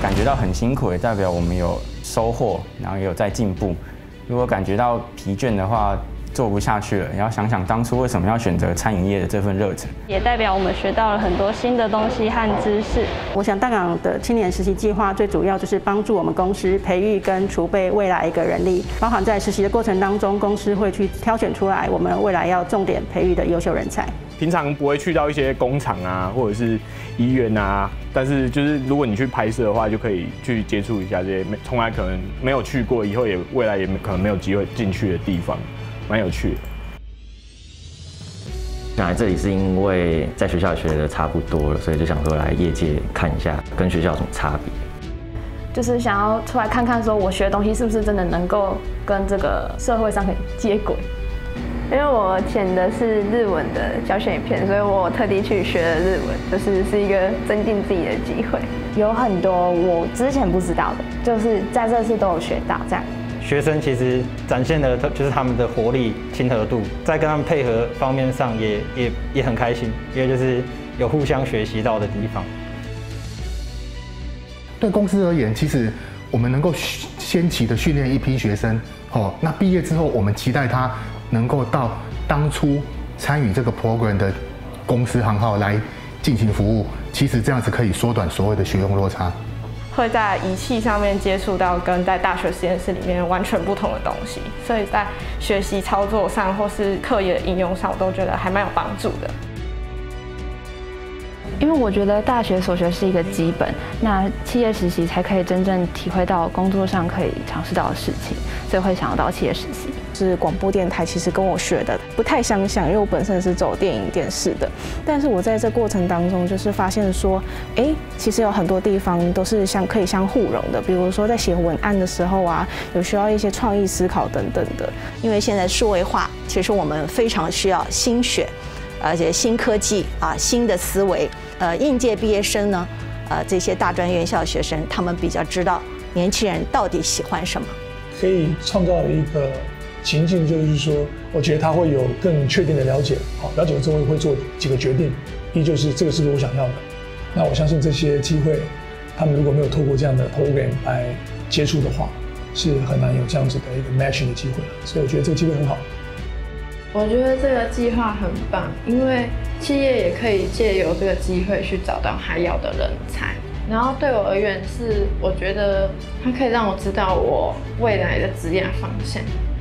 感觉到很辛苦，也代表我们有收获，然后也有在进步。如果感觉到疲倦的话，做不下去了，也要想想当初为什么要选择餐饮业的这份热忱， 也代表我们学到了很多新的东西和知识。 我想大港的青年实习计划最主要就是帮助我们公司培育跟储备未来一个人力，包含在实习的过程当中，公司会去挑选出来我们未来要重点培育的优秀人才。 平常不会去到一些工厂啊，或者是医院啊，但是就是如果你去拍摄的话，就可以去接触一下这些从来可能没有去过，以后也未来也可能没有机会进去的地方。蛮有趣的。 来这里是因为在学校学的差不多了，所以就想说来业界看一下跟学校有什么差别。 就是想要出来看看，说我学的东西是不是真的能够跟这个社会上可以接轨。 因为我剪的是日文的教学影片，所以我特地去学了日文，是一个增进自己的机会。 有很多我之前不知道的，就是在这次都有学到这样。 学生其实展现的就是他们的活力、亲和度，在跟他们配合方面上也很开心，因为就是有互相学习到的地方。 对公司而言，其实我们能够先期的训练一批学生，那毕业之后，我们期待他能够到当初参与这个 program 的公司行号来进行服务。其实这样子可以缩短所谓的学用落差。 会在仪器上面接触到跟在大学实验室里面完全不同的东西，所以在学习操作上或是课业的应用上，我都觉得还蛮有帮助的。 因为我觉得大学所学是一个基本，那企业实习才可以真正体会到工作上可以尝试到的事情，所以会想要到企业实习。 是广播电台，其实跟我学的不太相像，因为我本身是走电影电视的。但是我在这过程当中，就是发现说，其实有很多地方都是可以相互融的。比如说在写文案的时候啊，有需要一些创意思考等等的。 因为现在数位化，其实我们非常需要新血，而且新科技啊，新的思维。应届毕业生呢，这些大专院校学生，他们比较知道年轻人到底喜欢什么。 可以创造一个情境，就是说，我觉得他会有更确定的了解，了解之后会做几个决定。一就是这个是不是我想要的，那我相信这些机会，他们如果没有透过这样的 program 来接触的话，是很难有这样子的一个 matching 的机会。所以我觉得这个机会很好。 我觉得这个计划很棒，因为企业也可以借由这个机会去找到还要的人才。然后对我而言是，我觉得它可以让我知道我未来的职业方向。